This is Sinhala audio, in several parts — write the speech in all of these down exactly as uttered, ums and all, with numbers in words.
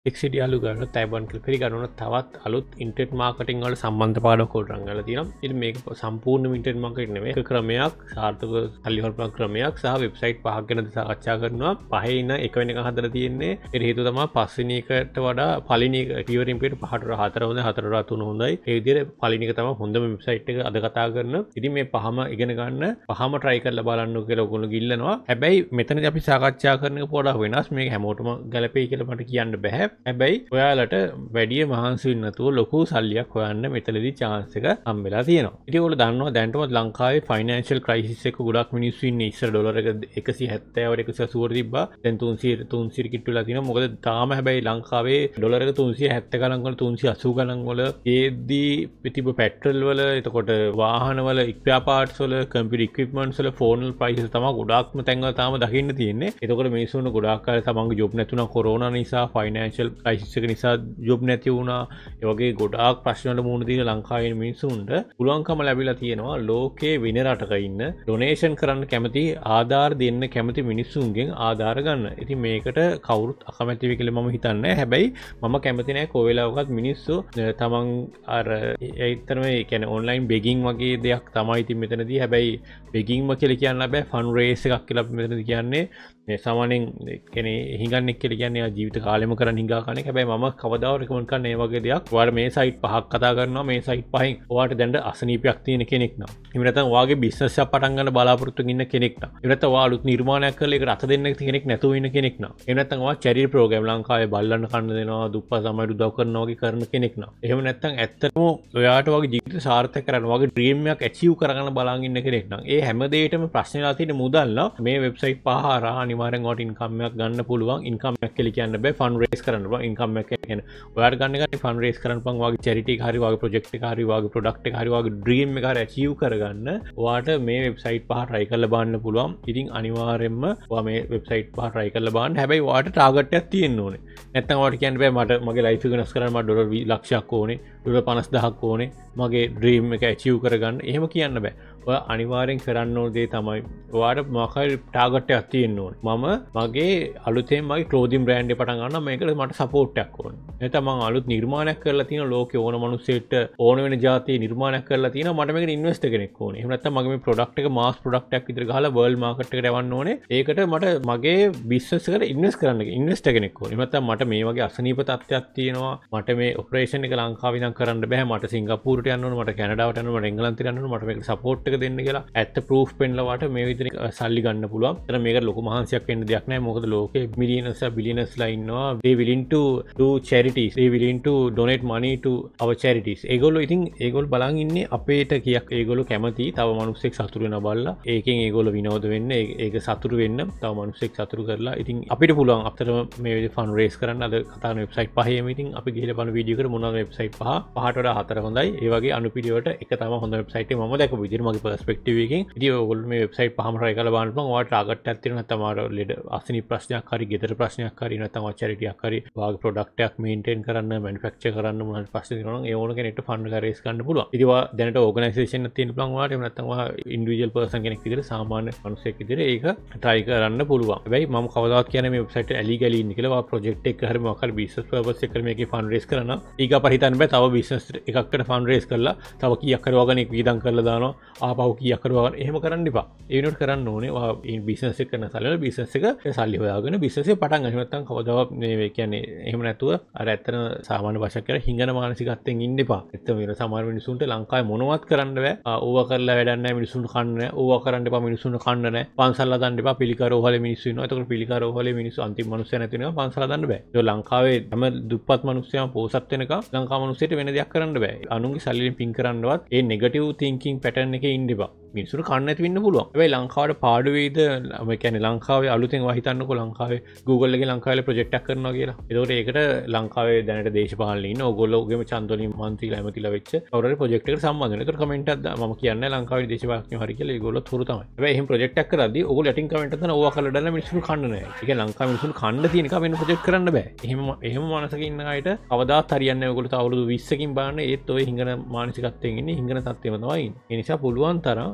එක්සිටි යාලු ගන්න තයිබන් කියලා පිළිගන්න තවත් අලුත් ඉන්ටර්නෙට් මාකටිං වල සම්බන්ධ පාඩම් කොට රංගලා තියෙනවා. ඉතින් මේක සම්පූර්ණ ඉන්ටර්නෙට් මාකටිං නෙමෙයි. ඒක ක්‍රමයක් සාර්ථක සල්ලි හොරපන ක්‍රමයක් සහ වෙබ්සයිට් පහක් ගැන සාකච්ඡා කරනවා. පහේ ඉන්න එක වෙනකන් හදලා තියෙන්නේ. ඒ හේතුව තමයි පස්වෙනි එකට වඩා පළවෙනි එක පියවරින් පිට පහට හතර හොඳයි හතරට තුන හොඳයි. ඒ විදිහට පළවෙනි එක තමයි හොඳම වෙබ්සයිට් එක අද කතා කරන. ඉතින් මේ පහම ඉගෙන ගන්න පහම try කරලා බලන්න කියලා ඔයගොල්ලෝ ගිල්ලනවා. හැබැයි මෙතනදී අපි සාකච්ඡා කරන එක පොඩක් වෙනස්. මේක හැමෝටම ගැලපෙයි කියලා මට කියන්න බෑ. හැබැයි ඔයාලට වැඩි මහන්සි වෙන්න නැතුව ලොකු සල්ලියක් හොයන්න මෙතනදී chance එක හම්බෙලා තියෙනවා. ඉතින් ඔයගොල්ලෝ දන්නවා දැන්ටම ලංකාවේ financial crisis එක ගොඩක් මිනිස්සු ඉන්නේ. ඉස්සර ඩොලර් එක එකසිය හැත්තෑවට එකසිය අසූවට තිබ්බා. දැන් තුන්සිය තුන්සිය කිට්ටු වෙලා තියෙනවා. මොකද තාම හැබැයි ලංකාවේ ඩොලර් එක තුන්සිය හැත්තෑ ගණන් වල තුන්සිය අසූ ගණන් වල ඒදී තිබ්බ පෙට්‍රල් වල එතකොට වාහන වල ඉක්පියා පාර්ට්ස් වල කම්පියුටර් ඉක්විප්මන්ට්ස් වල ෆෝන් ප්‍රයිසස් තමයි ගොඩාක්ම තැන්වල තාම දකින්න තියෙන්නේ. එතකොට මිනිස්සුන්ට ගොඩාක් අය තමන්ගේ ජොබ් නැතුණා කොරෝනා නිසා ෆයිනෑන්ෂල් ක්‍රයිසිස් එක නිසා ජොබ් නැති වුණා. ඒ වගේ ගොඩාක් ප්‍රශ්න වල මුහුණ දීලා ලංකාවේ මිනිස්සුන්ට පුළුවන්කම ලැබිලා තියෙනවා ලෝකේ වෙන රටක ඉන්න ඩොනේෂන් කරන්න කැමති ආධාර දෙන්න කැමති මිනිස්සුන්ගෙන් ආධාර ගන්න. ඉතින් මේකට කවුරුත් අකමැති වෙයි කියලා මම හිතන්නේ. හැබැයි මම කැමති නැහැ කොයි වෙලාවකත් මිනිස්සු තමන් අර ඒතරම ඒ කියන්නේ ඔන්ලයින් බෙගින් වගේ දෙයක් තමයි ඉතින් මෙතනදී. හැබැයි බෙගින්ම කියලා කියන්න බෑ. ෆන් රේස් එකක් කියලා මෙතනදී කියන්නේ මේ සාමාන්‍යයෙන් කියන්නේ හිඟන්නේ කියලා කියන්නේ ජීවිත කාලෙම කරන් හිඟා කන්නේ. හැබැයි මම කවදාවත් රෙකමන්ඩ් කරන්නේ මේ වගේ දෙයක්. ඔයාලා මේ සයිට් පහක් කතා කරනවා. මේ සයිට් පහෙන් ඔයාලට දැන් අසනීපයක් තියෙන කෙනෙක් නම් එහෙම නැත්නම් ඔයාගේ බිස්නස් එකක් පටන් ගන්න බලාපොරොත්තු වෙන කෙනෙක් නම් එහෙම නැත්නම් ඔයා අලුත් නිර්මාණයක් කරලා ඒකට අත දෙන්න කෙනෙක් නැතුව ඉන්න කෙනෙක් නම් එහෙම නැත්නම් ඔයා චැරිටි ප්‍රෝග්‍රෑම් ලංකාවේ බල්ලන්න කන්න දෙනවා දුප්පත් සමාජයට උදව් කරනවා වගේ කරන කෙනෙක් නම් එහෙම නැත්නම් ඇත්තටම ඔයාට ඔයාගේ ජීවිත සාර්ථක කරන්න ඔයාගේ ඩ්‍රීම් එකක් ඇචීව් කරගන්න බලන් ඉන්න කෙනෙක් නම් ඒ හැම දෙයකටම ප්‍රශ්නලා තියෙන මුදල් නම් මේ වෙබ්සයිට් පහ හරහා අනිවාර්යෙන් ඔයාට ඉන්කම් එකක් ගන්න පුළුවන්. ඉන්කම් එකක් කියලා කියන්න බෑ ෆන් රේස් කරන්න පුළුවන්. ඉන්කම් එක කියන්නේ ඔයාට ගන්න ගන්නේ ෆන් රේස් කරන්න පුළුවන්. ඔයාගේ චැරිටි එක හරි ඔයාගේ ප්‍රොජෙක්ට් එක හරි ඔයාගේ ප්‍රොඩක්ට් එක හරි ඔයාගේ ඩ්‍රීම් එක හරි ඇචීව් කරගන්න ඔයාට මේ වෙබ්සයිට් පහ try කරලා බලන්න පුළුවන්. ඉතින් අනිවාර්යෙන්ම ඔයා මේ වෙබ්සයිට් පහ try කරලා බලන්න. හැබැයි ඔයාට ටාගට් එකක් තියෙන්න ඕනේ. නැත්නම් ඔයාට කියන්න බෑ මට මගේ ලයිෆ් එක වෙනස් කරන්න මට ඩොලර් ලක්ෂයක් ඕනේ. ඩොලර් පනස් දහයක් ඕනේ. මගේ ඩ්‍රීම් එක ඇචීව් කරගන්න. එහෙම කියන්න බෑ. ඔයා අනිවාර්යෙන් කරන්න ඕන දේ තමයි ඔයාට මොකක්ද ටාගට් එකක් තියෙන්න ඕනේ. මම මගේ අලුතෙන් මගේ ක්ලෝදින් බ්‍රෑන්ඩ් එක පටන් ගන්නවා. මේකට මට සපෝට් එකක් ඕනේ. නැත්නම් මම අලුත් නිර්මාණයක් කරලා තියෙන ලෝකේ ඕන මිනිස්සෙක්ට ඕන වෙන જાතිය නිර්මාණයක් කරලා තියෙනවා. මට මේකට ඉන්වෙස්ට් කෙනෙක් ඕනේ. එහෙම නැත්නම් මගේ මේ ප්‍රොඩක්ට් එක මාස් ප්‍රොඩක්ට් එකක් විතර ගහලා වර්ල්ඩ් මාකට් එකට යවන්න ඕනේ. ඒකට මට මගේ බිස්නස් එකට ඉන්වෙස්ට් කරන්න ඉන්වෙස්ට් කෙනෙක් ඕනේ. එහෙම නැත්නම් මට මේ වගේ අසනීප තත්ත්වයක් තියෙනවා. මට මේ ඔපරේෂන් එක ලංකාවේ ඉඳන් කරන්න බෑ. මට සිංගප්පූරුට යන්න ඕනේ. මට කැනඩාවට යන්න ඕනේ. මට එංගලන්තයට යන්න ඕනේ. මට මේකට සපෝට් එක දෙන්න කියලා ඇත්ත ප්‍රූෆ් පෙන්නලවට මේ විදිහට සල්ලි ගන්න පුළුවන්. එතන මේකට ලොකු මහන්සියක් වෙන්න දෙයක් නැහැ. මොකද ලෝකේ මිලියනස් බිලියනස්ලා ඉන්නවා. they willing to do charities. they willing to donate money to our charities. ඒගොල්ලෝ ඉතින් ඒගොල්ලෝ බලන් ඉන්නේ අපේට කියක් ඒගොල්ලෝ කැමති තව මිනිස්සෙක් සතුටු වෙනවා බලලා. ඒකෙන් ඒගොල්ලෝ විනෝද වෙන්න ඒක සතුටු වෙන්න තව මිනිස්සෙක් සතුටු කරලා ඉතින් අපිට පුළුවන් අපිට මේ විදිහට ෆන් රේස් කරන්න අද කතා කරන වෙබ්සයිට් පහේම ඉතින් අපි ගිහලා බලන වීඩියෝ එකට මොනවාද වෙබ්සයිට් පහ පහට වඩා හතර හොඳයි. ඒ වගේ අනුපිළිවෙලට එක තමයි හොඳ වෙබ්සයිට් එක මම දැකපු විදිහට මගේ පර්ස්පෙක්ටිව් එකෙන්. ඉතින් ඔයගොල්ලෝ මේ වෙබ්සයිට් පහම try කරලා බලන්න පුළුවන්. ඔයාලට ටාගට් එකක් තියෙනවා නැත්නම් ඔයාලට ලෙඩ අසනීප ප්‍රශ්නයක් හරි ගෙදර ප්‍රශ්නයක් හරි නැත්නම් ඔයා චැරිටි එකක් හරි ඔයාගේ ප්‍රොඩක්ට් එකක් මේන්ටේන් කරන්න මැනුෆැක්චර් කරන්න මොනවාරි ප්‍රශ්න තියෙනවා නම් ඒ ඕන කෙනෙක්ට ෆන්ඩ් එක රේස් ගන්න පුළුවන්. ඉතින් ඔයා දැනට ඕගනයිසේෂන් එකක් තියෙන්න පුළුවන් ඔයාලට. එහෙම නැත්නම් ඔයා ඉන්ඩිවිජුවල් පර්සන් කෙනෙක් විදිහට සාමාන්‍ය මිනිහෙක් විදිහට ඒක try කරන්න පුළුවන්. හැබැයි මම කවදාවත් කියන්නේ මේ වෙබ්සයිට් එක ඇලි ගලි ඉන්න කියලා. ඔයා ප්‍රොජෙක්ට් එකක් හරි මොකක් හරි බිස්නස් පර්පස් එකකට මේකේ ෆන්ඩ් රේස් කරනවා. ඊග අපර හිතන්න බෑ තව බිස්නස් එකකට ෆන්ඩ් රේස් කරලා තව කීයක් හරි වගන එක වියදම් කරලා දානවා. ආපහු කීයක් හරි වගන එහෙම කරන්න එපා. ඒ වෙනුවට කරන්න ඕනේ ඔයා බිස්නස් එක කරන සල්ලි වල බිස්නස් එක සල්ලි හොයාගෙන බිස්නස් එක පටන් ගන්න. නැත්නම් කවදාවත් මේ කියන්නේ එහෙම නැතුව අර ඇත්තන සාමාන්‍ය භාෂාවක් කියලා හිඟන මානසිකත්වයෙන් ඉන්න එපා. ඇත්තම වෙන සමහර මිනිසුන්ට ලංකාවේ මොනවත් කරන්න බෑ. ඕවා කරලා වැඩක් නැහැ මිනිසුන්ට කන්න නැහැ. ඕවා කරන්න එපා මිනිසුන්ට කන්න නැහැ. පන්සල් හදන්න එපා පිළිකාර ඕහලේ මිනිස්සු ඉන්නවා. එතකොට පිළිකාර ඕහලේ මිනිස්සු අන්තිම මිනිස්සයා නැති වෙනවා පන්සල් හදන්න බෑ. ඒක ලංකාවේ හැම දුප්පත් මිනිස්සයාම පෝසත් වෙනකම් ලංකාව මිනිස්සුන්ට වෙන දෙයක් කරන්න බෑ. අනුන්ගේ සල්ලියෙන් පින් කරන්නවත් ඒ නෙගටිව් තින්කින් පැටර්න් එකේ ඉන්න එපා. මිනිසුන්ට කන්න නැති වෙන්න පුළුවන්. හැබැයි ලංකාවට පාඩු වේද මේ කියන්නේ ලංකාවේ අලුතෙන් වහිතන්නකෝ ලංකාවේ Google එකේ ලංකාවේ ප්‍රොජෙක්ට් එකක් කරනවා කියලා. ඒතකොට ඒකට ලංකාවේ දැනට දේශපාලනේ ඉන්න ඕගොල්ලෝගේම ඡන්ද වලින් මන්ත්‍රීලා එමතිලා වෙච්ච කවුරුහරි ප්‍රොජෙක්ට් එකට සම්බන්ධ වෙනවා. ඒතකොට කමෙන්ට් එකක් මම කියන්නේ ලංකාවේ දේශපාලනඥයෝ හරි කියලා ඒගොල්ලෝ තුරු තමයි. හැබැයි එහෙම ප්‍රොජෙක්ට් එකක් කරද්දී ඕගොල්ලෝ යටින් කමෙන්ට් එකක් දාන ඕවා කරලා දාලා මිනිස්සුන්ට කන්න නැහැ. ඒ කියන්නේ ලංකාවේ මිනිස්සුන්ට කන්න තියෙන එක වෙන ප්‍රොජෙක්ට් කරන්න බෑ. එහෙම එහෙම මානසික ඉන්න අයට කවදාත් හරියන්නේ නැහැ. ඕගොල්ලෝ තව අවුරුදු විස්සකින් බලන්න ඒත් ඔය හිඟන මානසිකත්වයෙන් ඉන්නේ හිඟන තත්ත්වෙම තමයි ඉන්නේ. ඒ නිසා පුළුවන් තරම්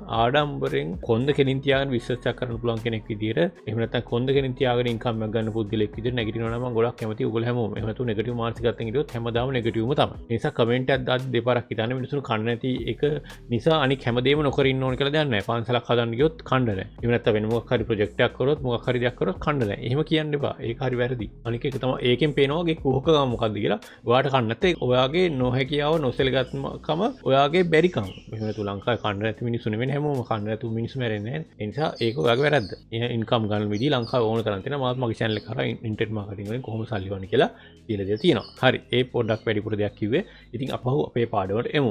ආඩම්බරෙන් කොන්ද කෙලින් තියාගෙන විශ්වාස කරන්න පුළුවන් කෙනෙක් විදියට එහෙම නැත්නම් කොන්ද කෙලින් තියාගෙන ඉන්කම් එකක් ගන්න පුද්ගලෙක් විදියට නෙගටිව් නම මම ගොඩක් කැමතියි ඔයගොල්ලෝ හැමෝම එහෙම නැතු නෙගටිව් මානසිකත්වයෙන් හිටියොත් හැමදාම නෙගටිව්ම තමයි ඒ නිසා කමෙන්ට් එකක් දාද්දි දෙපාරක් හිතන්න මිනිස්සුන් කන්න නැති එක නිසා අනික හැමදේම නොකර ඉන්න ඕන කියලා දෙයක් නැහැ පන්සලක් හදන්න ගියොත් කන්න නැහැ එහෙම නැත්නම් වෙන මොකක් හරි ප්‍රොජෙක්ට් එකක් කරොත් මොකක් හරි දෙයක් කරොත් කන්න නැහැ එහෙම කියන්න එපා ඒක හරි වැරදි අනික එක තමයි ඒකෙන් පේනවා වගේ කුහකකම මොකද්ද කියලා ඔයාට කන්න නැත්නම් ඔයාගේ නොහැකියාව නොසෙලගත්කම ඔයාගේ බැරිකම එහෙම නැතු ලංකාවේ කන්න නැති මිනිස්සු නෙමෙයි හැමෝම කන්න නැතු මිනිස්සු මැරෙන්නේ නැහැ ඒ නිසා ඒක ඔයාගේ වැරද්ද ඉන්කම් ගන්න විදිහ ලංකාවේ ඕන තරම් තියෙනවා මාත් මගේ channel එක කරා ඉන්ටර්නෙට් මාකටිං වලින් කොහොමද සල්ලි ගන්න කියලා කියලා දෙයක් තියෙනවා හරි ඒ පොඩ්ඩක් වැඩිපුර දෙයක් කිව්වේ ඉතින් අපහු අපේ පාඩමට එමු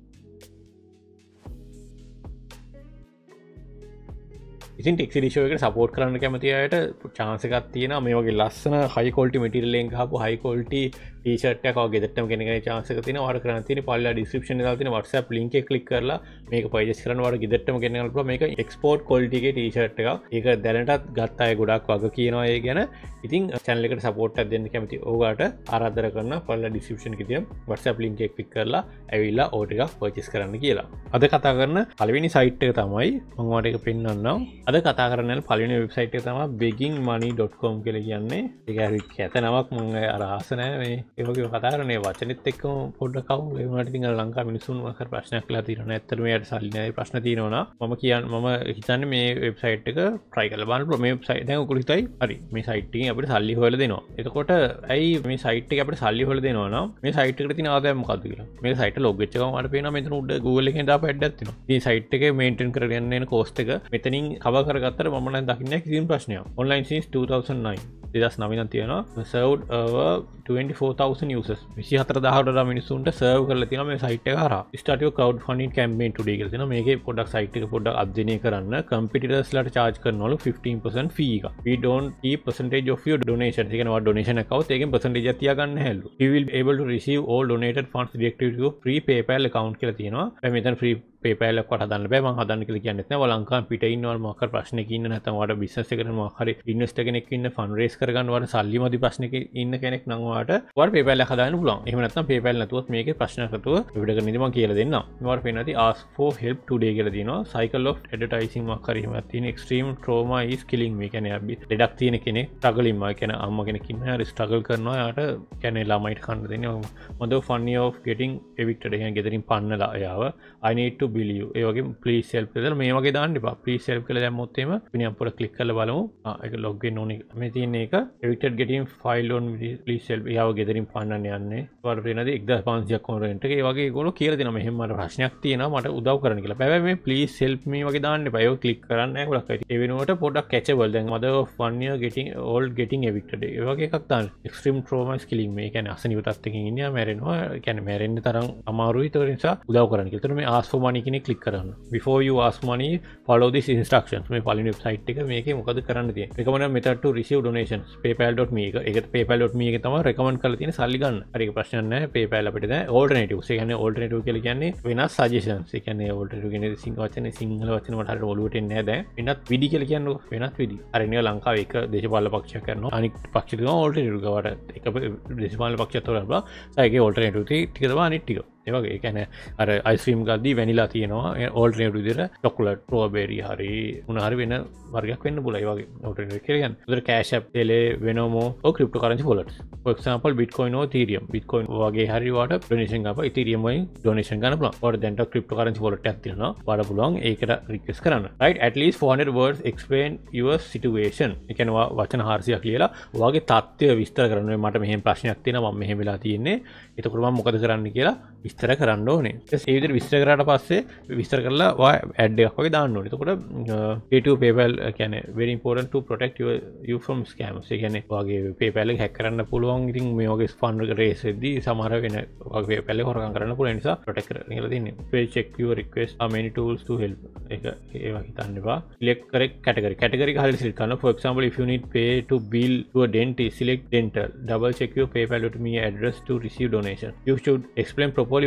ඉතින් ටෙක් සිටි ෂෝ එකට සපෝට් කරන්න කැමති අයට chance එකක් තියෙනවා මේ වගේ ලස්සන high quality material එකෙන් ගහපු high quality t-shirt එකක් වගේ ගෙදරටම ගෙනගෙන chance එක තියෙනවා ඔයාලට කරන්න තියෙන්නේ පල්ලා description එකේ දාලා තියෙන WhatsApp link එක click කරලා මේක purchase කරන්න ඔයාලට ගෙදරටම ගෙනගෙන පුළුවන් මේක export quality එකේ t-shirt එකක් ඒක දැනටත් ගත්ත අය ගොඩක් වග කියනවා ඒ ගැන ඉතින් channel එකට support එකක් දෙන්න කැමති ඕගාට ආරාධනා කරනවා පල්ලා description එකේ තියෙන WhatsApp link එක click කරලා ඇවිල්ලා order එකක් purchase කරන්න කියලා අද කතා කරන පළවෙනි site එක තමයි මම ඔයාලට ඒක පෙන්නන්නම් අද කතා කරන්න පලවෙනි වෙබ්සයිට් එක තමයි begging money dot com කියලා කියන්නේ ඒක හරි කැත නමක් මම අර ආස නැහැ මේ ඒ වගේ කතා කරන්නේ වචනෙත් එක්කම පොඩ්ඩක් අවු ඒ වුණාට ඉතින් අර ලංකා මිනිස්සුන් මොකක් හරි ප්‍රශ්නයක් කියලා තියෙනවා ඇත්තටම එයාට සල්ලි නැහැ ප්‍රශ්න තියෙනවා මම කියන්නේ මම හිතන්නේ මේ වෙබ්සයිට් එක try කරලා බලන්න මේ වෙබ්සයිට් දැන් ඔයගොල්ලෝ හිතයි හරි මේ සයිට් එකෙන් අපිට සල්ලි හොයලා දෙනවා එතකොට ඇයි මේ සයිට් එකේ අපිට සල්ලි හොයලා දෙනවා නම් මේ සයිට් එකට තියෙන ආදායම මොකක්ද කියලා මේ සයිට් එක ලොග් වෙච්ච ගමන් මට පේනවා මෙතන උඩ Google එකෙන් දාපු ඇඩ් එකක් තියෙනවා මේ සයිට් එකේ මේන්ටේන් කරගෙන යන cost එක මෙතනින් cover කරගත්තට මම නම් දකින්නේ කිසිම ප්‍රශ්නයක් online since two thousand nine දෙදස් නවය නම් තියෙනවා served over twenty-four thousand users විසිහතර දහසකට වඩා මිනිස්සුන්ට serve කරලා තියෙනවා මේ site එක හරහා start your crowdfunding campaign today කියලා තියෙනවා මේකේ පොඩ්ඩක් site එක පොඩ්ඩක් අධ්‍යයනය කරන්න competitors ලාට charge කරනවලු fifteen percent fee එක we don't keep percentage of your donation ඒ කියන්නේ ඔයා donation එකක් આવුත් ඒකෙන් percentage එකක් තියාගන්න හැලු you will be able to receive all donated funds directly to your free PayPal account කියලා තියෙනවා දැන් මෙතන free PayPal එකක් වට හදන්න බෑ මම හදන්න කියලා කියන්නෙත් නෑ ඔයාලා ලංකාවෙන් පිට ඉන්නවල මොකක් හරි ප්‍රශ්නයක ඉන්න නැත්නම් ඔයාලට business එකකට මොකක් හරි investor කෙනෙක් ඉන්න fund raise කරගන්න ඔයාලට සල්ලි මදි ප්‍රශ්නයක ඉන්න කෙනෙක් නම් ඔයාලට ඔයාලට PayPal එකක් හදාගන්න පුළුවන් එහෙම නැත්නම් PayPal නැතුවත් මේකේ ප්‍රශ්නයක් නැතුව විවිධ කරන්නදී මම කියලා දෙන්නම් ඔයාලට පේනවා ඇති ask for help today කියලා තියෙනවා cycle of advertising මොකක් හරි එහෙමත් තියෙන extreme trauma is killing me කියන්නේ අපි ලෙඩක් තියෙන කෙනෙක් struggling මා කියන්නේ අම්මා කෙනෙක් ඉන්න හරි struggle කරනවා එයාට කියන්නේ ළමයිට කන්න දෙන්නේ මොකද funny of getting evicted එහෙනම් ගෙදරින් පන්නලා එයාව I need to bill you ඒ වගේ please help කියලා මේ වගේ දාන්න එපා please help කියලා දැම්මොත් එහෙම ඉතින් අපිට click කරලා බලමු ආ ඒක log in ඕනේ මේ තියෙන එක evicted getting filed on please help එයාව ගෙදරින් පන්නන්න යන්නේ ඔයාලට පේනද එක්දාස් පන්සියයක් කොන රෙන්ට් එක ඒ වගේ ඒගොල්ලෝ කියලා දෙනවා මෙහෙම මට ප්‍රශ්නයක් තියෙනවා මට උදව් කරන්න කියලා හැබැයි මේ please help me වගේ දාන්න එපා ඒක click කරන්න නැහැ ගොඩක් අය ඒ වෙනුවට පොඩ්ඩක් catchable දැන් mother of one year getting all getting evicted ඒ වගේ එකක් දාන්න extreme trauma is killing me ඒ කියන්නේ අසනීප තත්ත්වකින් ඉන්නේ මැරෙනවා ඒ කියන්නේ මැරෙන්න තරම් අමාරුයි ඒ නිසා උදව් කරන්න කියලා. එතන මේ ask for money කෙනෙක් click කරන්න. Before you ask money follow these instructions. මේ පළවෙනි වෙබ්සයිට් එක මේකේ මොකද කරන්න තියෙන්නේ. recommend method to receive donations paypal dot me එක. ඒකට paypal dot me එකේ තමයි recommend කරලා තියෙන සල්ලි ගන්න. හරි ඒක ප්‍රශ්නයක් නැහැ. paypal අපිට දැන් alternatives. ඒ කියන්නේ alternative කියලා කියන්නේ වෙනස් suggestions. ඒ කියන්නේ alternative කියන්නේ සිංහල වචනේ සිංහල වචන වලට හරියට ඔලුවට එන්නේ නැහැ දැන්. වෙනත් විදි කියලා කියන්නේ වෙනත් විදි. අර ඉන්නේ ලංකාවේ එක දේශපාලන පක්ෂයක් කරනවා. අනිත් පක්ෂෙ තමයි alternative ගාවට එක දේශපාලන පක්ෂයක් තෝරනවා. ඒකේ alternative ටික තමයි අනිත් ටික. ඒ වගේ ඒ කියන්නේ අර අයිස්ක්‍රීම් ගද්දී වැනිලා තියෙනවා ඕල්ටර්නේටිව් විදිහට චොකලට් ස්ට්‍රෝබෙරි හරි මොන හරි වෙන වර්ගයක් වෙන්න පුළුවන් ඒ වගේ ඕල්ටර්නේටිව් කියලා කියන්නේ. උදේ කෑෂ් ඇප් තෙලේ වෙනමෝ ඔය cryptocurrency wallets. for example bitcoin or ethereum bitcoin වගේ හරි වට ඩොනේෂන් ගාපා ethereum වලින් ඩොනේෂන් ගන්න පුළුවන්. ඔයාලට දැන් ක්‍රිප්ටෝකරන්සි වොලට් එකක් තියෙනවා. ඔයාලට පුළුවන් ඒකට රික්වෙස්ට් කරන්න. right at least four hundred words explain your situation. ඒ කියන්නේ වචන හාරසියක් ලියලා ඔයාගේ තත්ත්වය විස්තර කරන්න. මට මෙහෙම ප්‍රශ්නයක් තියෙනවා මම මෙහෙම වෙලා තියෙන්නේ. එතකොට මම මොකද කරන්න කියලා විස්තර කරන්න ඕනේ. ඒ විදිහට විස්තර කරාට පස්සේ විස්තර කරලා ඔයා ඇඩ් එකක් වගේ දාන්න ඕනේ. එතකොට pay to PayPal කියන්නේ very important to protect your you from scams. ඒ කියන්නේ ඔයාගේ PayPal එක hack කරන්න පුළුවන්. ඉතින් මේ වගේ fund raise වෙද්දී සමහර වෙන ඔයාගේ PayPal එක හොරගම් කරන්න පුළුවන් නිසා protect කරන්න කියලා තියෙන්නේ. Please check your request how many tools to help. ඒක ඒවා හිතන්න එපා. select correct category. category එක හරියට select කරන්න. For example if you need pay to bill to a dentist select dental. double check your PayPal dot me address to receive donation. You should explain properly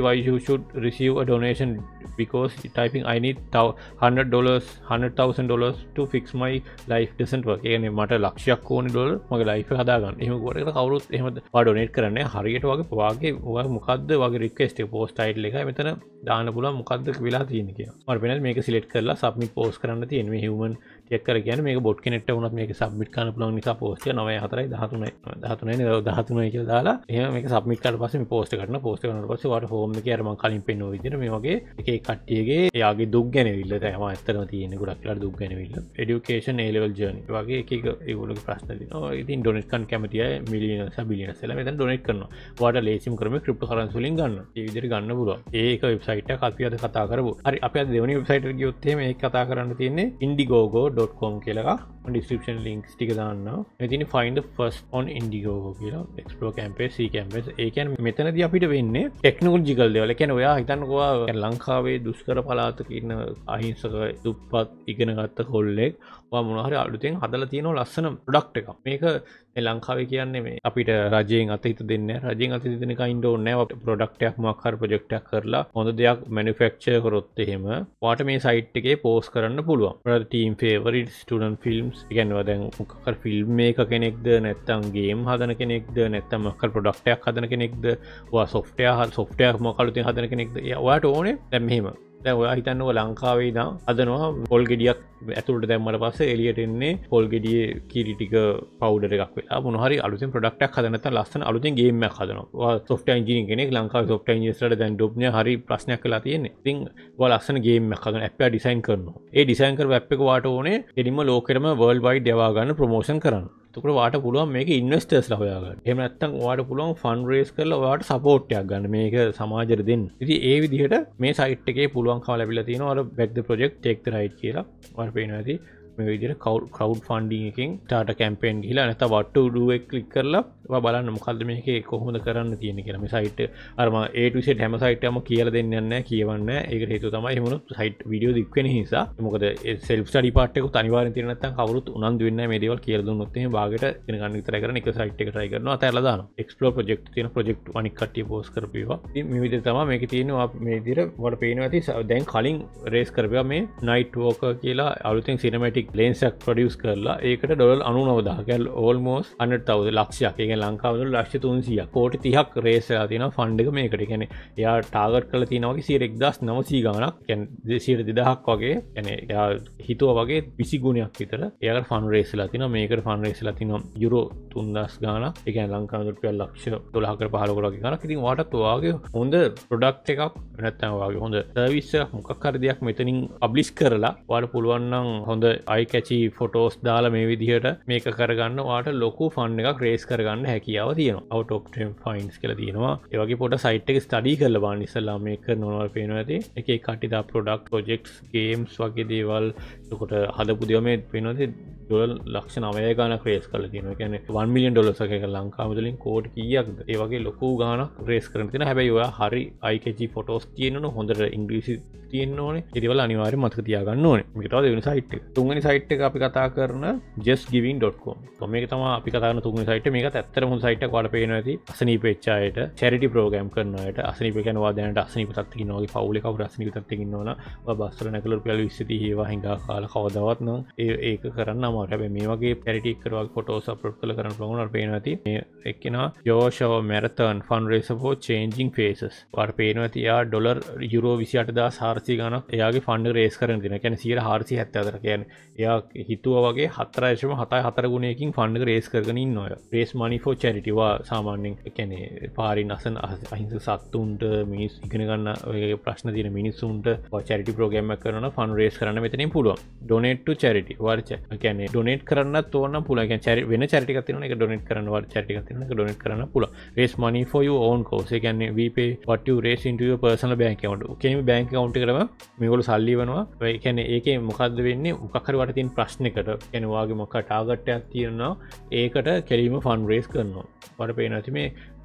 why you should receive a donation because typing I need one hundred dollars one hundred thousand dollars to fix my life doesn't work. ඒ කියන්නේ මට ලක්ෂයක් ඕනේ ඩොලර් මගේ ලයිෆ් එක හදාගන්න. එහෙම කොට කවුරුත් එහෙම ඔයා ඩොනේට් කරන්නේ හරියට වගේ වාගේ ඔයා මොකද්ද වගේ රික්වෙස්ට් එක පෝස්ට් ටයිටල් එකයි මෙතන දාන්න පුළුවන් මොකද්ද වෙලා තියෙන්නේ කියලා. මට වෙනද මේක සිලෙක්ට් කරලා සබ්මිට් පෝස්ට් කරන්න තියෙන්නේ. මේ හියුමන් ටික කර කියන්නේ මේක බොට් කෙනෙක්ට වුණත් මේක සබ්මිට් කරන්න පුළුවන් නිසා පෝස්ට් එක නවය හතරයි දහතුනයි දහතුනයි නේ දහතුනයි කියලා දාලා එහෙම මේක සබ්මිට් කරලා පස්සේ මේ පෝස්ට් එක කරනවා. පෝස්ට් එක කරනකොට පස්සේ ඔයාලට ෆෝම් එකේ අර මම කලින් පෙන්නුව විදිහට මේ වගේ එක එක කට්ටියගේ එයාගේ දුක් ගැනවිල්ල තමයි ඇත්තටම තියෙන්නේ ගොඩක් වෙලාට දුක් ගැනවිල්ල. එඩියුකේෂන් A level journey වගේ එක එක ඒගොල්ලෝගේ ප්‍රශ්න දෙනවා. ඉතින් ඩොනේට් කරන්න කැමති අය මිලියනස් බිලියනස් එලා මෙතන ඩොනේට් කරනවා. ඔයාලට ලේසිම ක්‍රමය ක්‍රිප්ටෝ කරන්සි වලින් ගන්න. ඒ විදිහට ගන්න පුළුවන්. ඒක වෙබ්සයිට් එකක් අපි අද කතා කරමු. හරි අපි අද දෙවෙනි වෙබ්සයිට් එකට ගියොත් එහෙම ඒක කතා කරන්න තියෙන්නේ indiegogo dot com කියලා එකක්. description links ටික දාන්නවා. මෙතන find the first on indiegogo කියලා explore campaign see campaigns. ඒ කියන්නේ මෙතනදී අපිට වෙන්නේ ටෙක්නොලොජිකල් දේවල්. ඒ කියන්නේ ඔයා හිතන්නකෝ ඔයා ලංකාවේ දුෂ්කර පළාතක ඉන්න අහිංසක දුප්පත් ඉගෙන ගත්ත කොල්ලෙක් ඔයා මොනවා හරි අලුතෙන් හදලා තියෙන ලස්සන ප්‍රොඩක්ට් එකක්. මේක මේ ලංකාවේ කියන්නේ මේ අපිට රජයෙන් අතහිත දෙන්නේ නැහැ. රජයෙන් අතහිත දෙන්න කයින්ඩ ඕනේ නැහැ. ප්‍රොඩක්ට් එකක් මොකක් හරි ප්‍රොජෙක්ට් එකක් කරලා හොඳ දෙයක් මැනුෆැක්චර් කරොත් එහෙම ඔයාට මේ සයිට් එකේ පෝස්ට් කරන්න පුළුවන්. ඔයාලා ටීම් ෆේවරිට් ස්ටුඩන්ට් ෆිල්ම්ස් ඉගෙනවා දැන් මොකක් හරි ෆිල්ම් මේකර් කෙනෙක්ද නැත්නම් ගේම් හදන කෙනෙක්ද නැත්නම් මොකක් හරි ප්‍රොඩක්ට් එකක් හදන කෙනෙක්ද ඔයා සොෆ්ට්වෙයාර් හරි සොෆ්ට්වෙයාර් මොකක් අලුතෙන් හදන කෙනෙක්ද ඔයාට ඕනේ දැන් මෙහෙම දැන් ඔයා හිතන්නකෝ ලංකාවේ ඉඳන් හදනවා පොල් ගෙඩියක් ඇතුළට දැම්මට පස්සේ එළියට එන්නේ පොල් ගෙඩියේ කිරි ටික පවුඩර් එකක් වෙලා මොන හරි අලුතෙන් ප්‍රොඩක්ට් එකක් හදන්න නැත්නම් ලස්සන අලුතෙන් ගේම් එකක් හදනවා. ඔයා සොෆ්ට්වෙයාර් ඉංජිනේරින් කෙනෙක් ලංකාවේ සොෆ්ට්වෙයාර් ඉංජිනේර්ස්ලාට දැන් ජොබ් නේ හරි ප්‍රශ්නයක් වෙලා තියෙන්නේ. ඉතින් ඔයා ලස්සන ගේම් එකක් හදන ඇප් එක ඩිසයින් කරනවා. ඒ ඩිසයින් කරපු ඇප් එක වාට ඕනේ දෙලින්ම ලෝකෙටම වර්ල්ඩ් වයිඩ් යවා ගන්න ප්‍රොමෝෂන් කරන්න. එතකොට වාට පුළුවන් මේක ඉන්වෙස්ටර්ස්ලා හොයාගන්න. එහෙම නැත්නම් ඔයාට පුළුවන් ෆන්ඩ් රේස් කරලා ඔයාට සපෝට් එකක් ගන්න. මේක සමාජයට දෙන්න. ඉතින් ඒ විදිහට මේ සයිට් එකේ පුළුවන්කම ලැබිලා තියෙනවා අර back the project take the ride කියලා. ඔයාලට පේනවා ඇති මේ විදිහට crowd funding එකකින් starter campaign ගිහලා නැත්නම් what to do එක ක්ලික් කරලා ඔයා බලන්න මොකද්ද මේකේ කොහොමද කරන්න තියෙන්නේ කියලා. මේ සයිට් අර මම A to Z හැම සයිට් එකම කියලා දෙන්නේ නැහැ කියවන්නේ නැහැ. ඒකට හේතුව තමයි එහෙම වුණොත් සයිට් වීඩියෝ දික් වෙන නිසා. මොකද self study part එකකුත් අනිවාර්යෙන් තියෙන නැත්නම් කවුරුත් උනන්දු වෙන්නේ නැහැ මේ දේවල් කියලා දුන්නොත් එහෙම භාගයට ඉගෙන ගන්න විතරයි කරන්නේ. එක සයිට් එක try කරනවා අතහැරලා දානවා. explore project තියෙන project අනික් කට්ටිය post කරපේවා. ඉතින් මේ විදිහට තමයි මේකේ තියෙන්නේ මේ විදිහට ඔයාලට පේනවා ඇති දැන් කලින් raise කරපේවා මේ night walker කියලා අලුතෙන් cinematic lens එකක් produce කරලා ඒකට ඩොලර් අනූනවදාහක් almost one hundred thousand ලක්ෂයක්. ඒ කියන්නේ ලංකාවේ ඩොලර් ලක්ෂ තුන්සීයක් කෝටි තිහක් raise වෙලා තියෙනවා ෆන්ඩ් එක මේකට. ඒ කියන්නේ එයා ටාගට් කරලා තියෙනවා වගේ සියයට එක්දාස් නවසිය ගාණක්. ඒ කියන්නේ සියයට දෙදාහක් වගේ. කියන්නේ එයා හිතුවා වගේ විසි ගුණයක් විතර එයාකට ෆන්ඩ් raise වෙලා තියෙනවා. මේකට ෆන්ඩ් raise වෙලා තියෙනවා යුරෝ තුන්දාස් ගාණක්. ඒ කියන්නේ ලංකාවේ රුපියල් ලක්ෂ දොළහකට පහළොකට වගේ ගාණක්. ඉතින් ඔයාටත් ඔයාගේ හොඳ ප්‍රොඩක්ට් එකක් නැත්නම් ඔයාගේ හොඳ සර්විස් එකක් මොකක් හරි දෙයක් මෙතනින් පබ්ලිෂ් කරලා ඔයාලට පුළුවන් නම් හොඳ eye catchy ෆොටෝස් දාලා මේ විදිහට මේක කරගන්න ඔයාට ලොකු ෆන්ඩ් එකක් රේස් කරගන්න හැකියාව තියෙනවා. out of ten finds කියලා තියෙනවා. ඒ වගේ පොඩ සයිට් එක ස්ටඩි කරලා බලන්න ඉස්සෙල්ලා මේක කරනවා පේනවා ඇති. එක එක කට්ටිය දා ප්‍රොඩක්ට් ප්‍රොජෙක්ට්ස් ගේම්ස් වගේ දේවල් එතකොට හදපු දේවල් මේ පේනවා ඇති ඩොලර් ලක්ෂ නවය ගාණක් රේස් කරලා තියෙනවා. ඒ කියන්නේ one million dollars එකක ලංකාව වලින් කෝටි කීයක්ද? ඒ වගේ ලොකු ගාණක් රේස් කරන්න තියෙනවා. හැබැයි ඔයා හරි eye catchy ෆොටෝස් තියෙනවනේ හොඳට ඉංග්‍රීසි තියෙන්න ඕනේ. ඒ දේවල් අනිවාර්යෙන් මතක තියාගන්න ඕනේ. මේක තමයි දෙවෙනි සයිට් එක. තුන්වෙනි සයිට් එක අපි කතා කරන just giving dot com. මේක තමයි අපි කතා කරන තුන්වෙනි සයිට් එක. මේකත් ඇත්තටම හොඳ සයිට් එකක්. ඔයාලට පේනවා ඇති අසනීප වෙච්ච අයට charity program කරන අයට අසනීප කියන්නේ ඔයා දැනට අසනීප තත්ත්වයක ඉන්නවා වගේ පවුලේ කවුරු අසනීප තත්ත්වයක ඉන්නවනම් ඔයා බස් වල නැකලා රුපියල් විස්ස තිහ ඒවා හිඟා කාලා කවදාවත් නම් ඒ ඒක කරන්න අමාරුයි. හැබැයි මේ වගේ charity එක කරලා ෆොටෝස් අප්ලෝඩ් කරලා කරන්න පුළුවන්. ඔයාලට පේනවා ඇති මේ එක්කෙනා Josh Our Marathon fundraiser for changing faces. ඔයාලට පේනවා ඇති එයා ඩොලර් යුරෝ විසි අටදාස් හාරසිය ගණන් එයාගේ ෆන්ඩ් රේස් කරගෙන තියෙනවා. ඒ කියන්නේ සියයට හාරසිය හැත්තෑ හතර කියන්නේ එයා හිතුවා වගේ හතර දශම හතයි හතර ගුණයකින් ෆන්ඩ් එක රේස් කරගෙන ඉන්නවා. රේස් money for charity වා සාමාන්‍යයෙන් ඒ කියන්නේ පාරින් අසන අහිංසක සත්තුන්ට මිනිස් ඉගෙන ගන්න ඔය ප්‍රශ්න තියෙන මිනිස්සුන්ට වා charity program එකක් කරනවා ෆන්ඩ් රේස් කරන්න මෙතනින් පුළුවන්. donate to charity වාර්ච ඒ කියන්නේ donate කරන්නත් ඕන නම් පුළුවන්. ඒ කියන්නේ වෙන charity එකක් තියෙනවා ඒක donate කරන්න වාර්ච charity එකක් තියෙනවා ඒක donate කරන්න පුළුවන්. raise money for your own cause. ඒ කියන්නේ we pay what you raise into your personal bank account. කියන්නේ මේ bank account එකටම මේගොල්ලෝ සල්ලි වෙනවා. ඒ කියන්නේ ඒකේ මොකද්ද වෙන්නේ මොකක් හරි වට තියෙන ප්‍රශ්නයකට කියන්නේ ඔයාගේ මොකක් ටාගට් එකක් තියෙනවා ඒකට කෙලිම ෆන්ඩ් රේස් කරනවා. ඔයාලට පේනවා ඇති මේ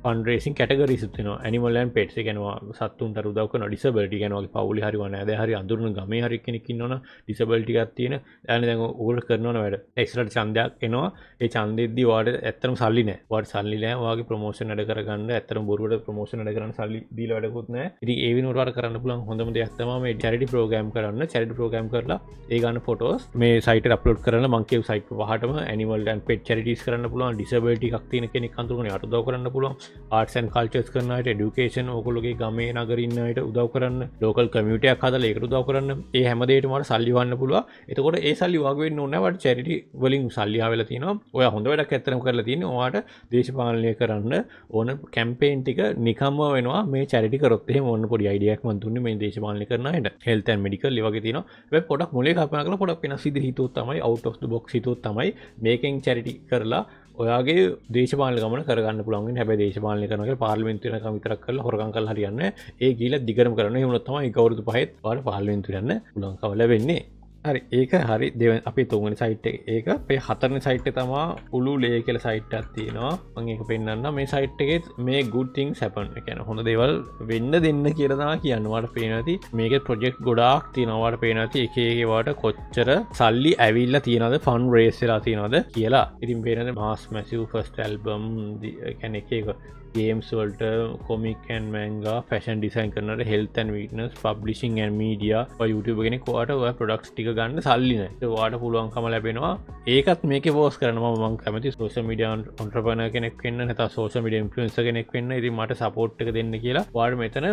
ෆන්ඩ්‍රේසින් කැටගරිස් තියෙනවා. ඇනිමල් ඇන්ඩ් පෙට්ස් ඒ කියනවා සත්තුන්ට උදව් කරන ඩිසබිලිටි කියනවා වගේ පවුලේ හරි වනේ ඇද හරි අඳුරන ගමේ හරි කෙනෙක් ඉන්නවනම් ඩිසබිලිටි එකක් තියෙන දැන් දැන් ඕගොල්ලෝ කරනවනේ වැඩ එක්ස්ට්‍රා ඡන්දයක් එනවා ඒ ඡන්දෙද්දී ඔයාලට ඇත්තටම සල්ලි නැහැ. ඔයාලට සල්ලි නැහැ ඔයාගේ ප්‍රොමෝෂන් වැඩ කරගන්න ඇත්තටම බොරුවට ප්‍රොමෝෂන් වැඩ කරන්න සල්ලි දීලා වැඩකුත් නැහැ. ඉතින් ඒ වෙනුවට ඔයාලට කරන්න පුළුවන් හොඳම දෙයක් තමයි මේ චැරිටි ප්‍රෝග්‍රෑම් කරන්න. චැරිටි ප්‍රෝග්‍රෑම් කරලා ඒ ගන්න ෆොටෝස් මේ සයිට් එකට අප්ලෝඩ් කරලා මං කියපු සයිට් පහටම ඇනිමල් ඇන්ඩ් පෙට් චැරිටිස් කරන්න පුළුවන්. ඩිසබිලිටි එකක් තියෙන කෙනෙක් අඳුරගෙන යට උදව් කරන්න පුළුවන්. ආර්ට්ස් ඇන්ඩ් කල්චර්ස් කරන අයට එඩියුකේෂන් ඕගොල්ලෝගේ ගමේ නගරේ ඉන්න අයට උදව් කරන්න. ලෝකල් කමියුනිටි එකක් හදලා ඒකට උදව් කරන්න. ඒ හැම දෙයකටම ඔයාලට සල්ලි වන්න පුළුවන්. එතකොට ඒ සල්ලි වග වෙන්න ඕනේ නැහැ. ඔයාලට චැරිටි වලින් සල්ලි ආවෙලා තියෙනවා. ඔයා හොඳ වැඩක් ඇත්තටම කරලා තියෙන්නේ. ඔයාලට දේශපාලනය කරන්න ඕන කැම්පේන් ටික නිකම්ම වෙනවා මේ චැරිටි කරොත් එහෙම ඕන පොඩි අයිඩියා එකක් මම දුන්නේ මේ දේශපාලනය කරන අයට. හෙල්ත් ඇන්ඩ් මෙඩිකල් ඒ වගේ තියෙනවා. හැබැයි පොඩක් මොලේ කල්පනා කරලා පොඩක් වෙනස් විදිහට හිතුවොත් තමයි අවුට් ඔෆ් ද බොක්ස් හිතුවොත් තමයි මේකෙන් චැරිටි කරලා ඔයාගේ දේශපාලන ගමන කරගන්න පුළුවන්. හැබැයි දේශපාලනය කරනවා කියලා පාර්ලිමේන්තුවේ යනකම් විතරක් කරලා හොරකම් කරලා හරියන්නේ නැහැ. ඒ ගිහිල්ලා දිගටම කරනවා. ඒ වුණොත් තමයි එක අවුරුදු පහෙත් ඔයාලට පාර්ලිමේන්තුවේ යන්න පුළුවන්කම ලැබෙන්නේ. හරි ඒක හරි දෙවන අපේ තුන්වෙනි සයිට් එක ඒක අපේ හතරවෙනි සයිට් එක තමයි උළු ලේ කියලා සයිට් එකක් තියෙනවා මම ඒක පෙන්නන්නම් මේ සයිට් එකේ මේ good things happen ඒ කියන්නේ හොඳ දේවල් වෙන්න දෙන්න කියලා තමයි කියන්නේ වාට පේනවා ඇති මේකේ ප්‍රොජෙක්ට් ගොඩාක් තියෙනවා වාට පේනවා ඇති එක එක වාට කොච්චර සල්ලි ඇවිල්ලා තියෙනවද ෆන් රේස් වෙලා තියෙනවද කියලා ඉතින් පේනද මාස් මැසිව් ෆස්ට් ඇල්බම් ඒ කියන්නේ එක එක games වලට comic and manga fashion design කරනට health and fitness publishing and media ඔය YouTube කෙනෙක් ඔයාට ඔය products ටික ගන්න සල්ලි නැහැ. ඒක ඔයාට පුළුවන්කම ලැබෙනවා. ඒකත් මේකේ post කරනවා මම කැමති social media entrepreneur කෙනෙක් වෙන්න නැත්නම් social media influencer කෙනෙක් වෙන්න. ඉතින් මට support එක දෙන්න කියලා ඔයාට මෙතන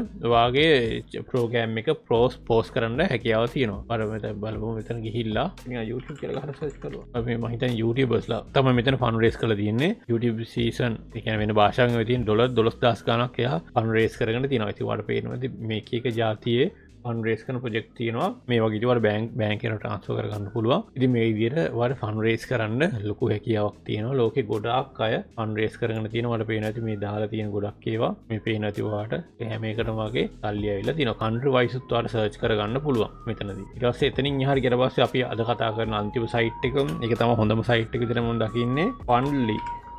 ඔයාගේ program එක post කරන්න හැකියාව තියෙනවා. අර මෙතන බලමු මෙතන ගිහිල්ලා නිකන් YouTube කියලා ගහලා search කරුවා. අපි මම හිතන්නේ YouTubers ලා තමයි මෙතන fundraise කරලා තියෙන්නේ. YouTube season ඒ කියන්නේ වෙන භාෂාවෙන් තියෙන ඩොලර් දොළොස් දහස් ගණක් එහා ෆන්ඩ්රේස් කරගෙන තියෙනවා. ඉතින් ඔයාලට පේනවා මේක එක ජාතියේ ෆන්ඩ්රේස් කරන ප්‍රොජෙක්ට් තියෙනවා. මේ වගේ ඉතින් ඔයාලා බැංක් බැංක් එකට ට්‍රාන්ස්ෆර් කරගන්න පුළුවන්. ඉතින් මේ විදිහට ඔයාලට ෆන්ඩ්රේස් කරන්න ලොකු හැකියාවක් තියෙනවා. ලෝකේ ගොඩාක් අය ෆන්ඩ්රේස් කරගෙන තියෙනවා. ඔයාලට පේනවා ඉතින් මේ දාලා තියෙන ගොඩක් ඒවා මේ පේනවා ඉතින් ඔයාලට හැම එකටම වගේ සල්ලි ඇවිල්ලා තියෙනවා. කන්ට්‍රි වයිස් උත් ඔයාලට සර්ච් කරගන්න පුළුවන් මෙතනදී. ඊට පස්සේ එතනින් එහාට ගියට පස්සේ අපි අද කතා කරන අන්තිම සයිට් එක ඒක තමයි හොඳම සයිට් එක විදිහට මම දකින්නේ fundly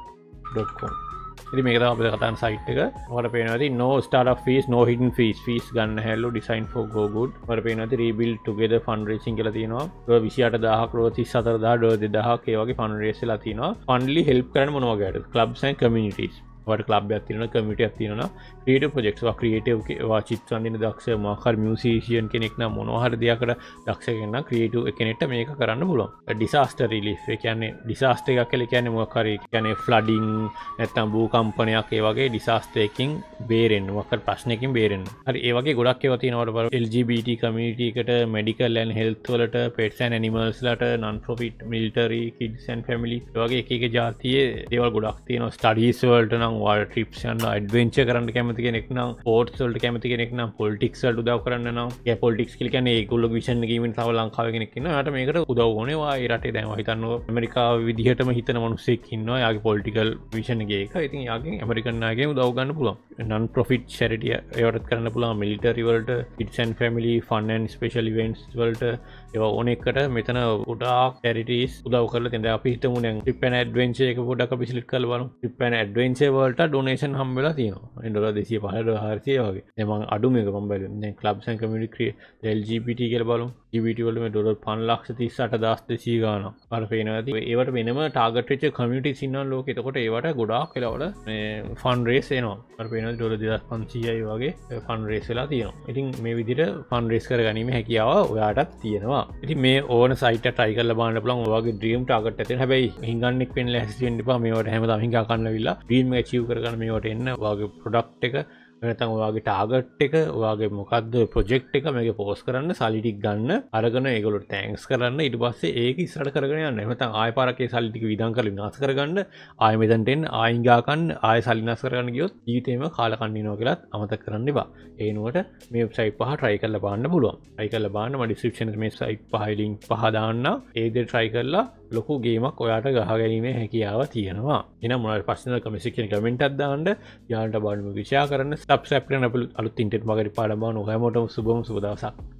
dot com. ඉතින් මේක තමයි අපේ කතාන සයිට් එක. ඔයාලට පේනවා ඉතින් no startup fees no hidden fees fees ගන්න හැලු design for go good. ඔයාලට පේනවා ඉතින් rebuild together fundraising කියලා තියෙනවා. ඩොලර් විසි අට දාහක් ඩොලර් තිස් හතර දාහක් ඩොලර් දෙදාහක් ඒ වගේ fundraise වෙලා තියෙනවා. fundly help කරන්න මොන වගේද? clubs and communities. ඔයාලට club එකක් තියෙනවා community එකක් තියෙනවා. creative projects වා creative වා චිත්‍ර අඳින දක්ෂ මොකක් හරි musician කෙනෙක් නම් මොනවා හරි දෙයකට දක්ෂ කෙනෙක් නම් creative කෙනෙක්ට මේක කරන්න පුළුවන්. disaster relief ඒ කියන්නේ disaster එකක් කියලා කියන්නේ මොකක් හරි කියන්නේ flooding නැත්නම් භූකම්පනයක් ඒ වගේ disaster එකකින් බේරෙන්න මොකක් හරි ප්‍රශ්නයකින් බේරෙන්න. හරි ඒ වගේ ගොඩක් ඒවා තියෙනවා. වල L G B T community එකට medical and health වලට pets and animals ලට non profit military kids and family ඒ වගේ එක එක ජාතියේ දේවල් ගොඩක් තියෙනවා. studies වලට නම් ඔයාලා trips යන adventure කරන්න කැමති කෙනෙක් නම් ස්පෝර්ට්ස් වලට කැමති කෙනෙක් නම් පොලිටික්ස් වලට උදව් කරන්න නම් ඒ පොලිටික්ස් කියලා කියන්නේ ඒගොල්ලෝ විෂන් එකකින් ඉන්න තව ලංකාවේ කෙනෙක් ඉන්නවා. එයාට මේකට උදව් ඕනේ. ඔයා ඒ රටේ දැන් ඔය හිතන්නකෝ ඇමරිකාව විදිහටම හිතන මිනිස්සෙක් ඉන්නවා. එයාගේ පොලිටිකල් විෂන් එකේ එක. ඉතින් එයාගෙන් ඇමරිකන් නායකයන් උදව් ගන්න පුළුවන්. non profit charity ඒවටත් කරන්න පුළුවන්. military වලට kids and family fun and special events වලට ඒවා ඕන එකට මෙතන ගොඩාක් charities උදව් කරලා තියෙනවා. දැන් අපි හිතමු දැන් trip and adventure එක පොඩ්ඩක් අපි සිලෙක්ට් කරලා බලමු. trip and adventure වලට donation හම්බෙලා තියෙනවා. ඒ ඩොලර් දෙසිය පහ ඩොලර් හාරසිය වගේ. දැන් මම අඩු මේක මම බැලුවා. දැන් clubs and community L G B T කියලා බලමු. L G B T වල මේ ඩොලර් පන්ලක්ෂ තිස් අට දහස් දෙසිය ගාණක්. අර පේනවා ඇති. ඒවට වෙනම target වෙච්ච communities ඉන්නවා ලෝකෙ. එතකොට ඒවට ගොඩාක් වෙලාවල මේ fund raise එනවා. අර පේනවා ඩොලර් දෙදාස් පන්සීයයි වගේ fund raise වෙලා තියෙනවා. ඉතින් මේ විදිහට fund raise කරගැනීමේ හැකියාව ඔයාටත් තියෙනවා. ඉතින් මේ ඕන සයිට් එක try කරලා බලන්න පුළුවන්. ඔයාගේ dream target එක තියෙන. හැබැයි හිඟන්නෙක් වෙන්න ලෑස්ති වෙන්න එපා. මේවට හැමදාම හිඟා කන්න වෙලා dream එක achieve කරගන්න මේවට එන්න ඔයාගේ product එක නැත්නම් ඔයාගේ ටාගට් එක ඔයාගේ මොකද්ද ප්‍රොජෙක්ට් එක මේක පෝස්ට් කරන්න සල්ලි ටික ගන්න අරගෙන ඒගොල්ලොට තෑන්ක්ස් කරන්න ඊට පස්සේ ඒක ඉස්සරහට කරගෙන යන්න. එහෙම නැත්නම් ආයෙ පාරක් ඒ සල්ලි ටික විදන් කරලා විනාශ කරගන්න ආයෙ මෙතනට එන්න ආයෙ ගා කන්න ආයෙ සල්ලි විනාශ කරගන්න ගියොත් ජීවිතේම කාලා කන්න වෙනවා කියලාත් අමතක කරන්න එපා. ඒ වෙනුවට මේ වෙබ්සයිට් පහ try කරලා බලන්න පුළුවන්. try කරලා බලන්න මම description එකේ මේ site පහේ link පහ දාන්න. ඒ දේ try කරලා ලොකු ගේමක් ඔයාට ගහ ගැනීමේ හැකියාව තියෙනවා. එහෙනම් මොනවාරි ප්‍රශ්න කමෙන්ට් එකේ කමෙන්ට් එකක් දාන්න. යාළුවන්ට බලන්න ෂෙයා කරන්න. subscribe කරන්න අපේ අලුත් ඉන්ටර්නෙට් මාර්කටිං පාඩම් බලන්න. ඔයාලටම සුබම සුබ දවසක්.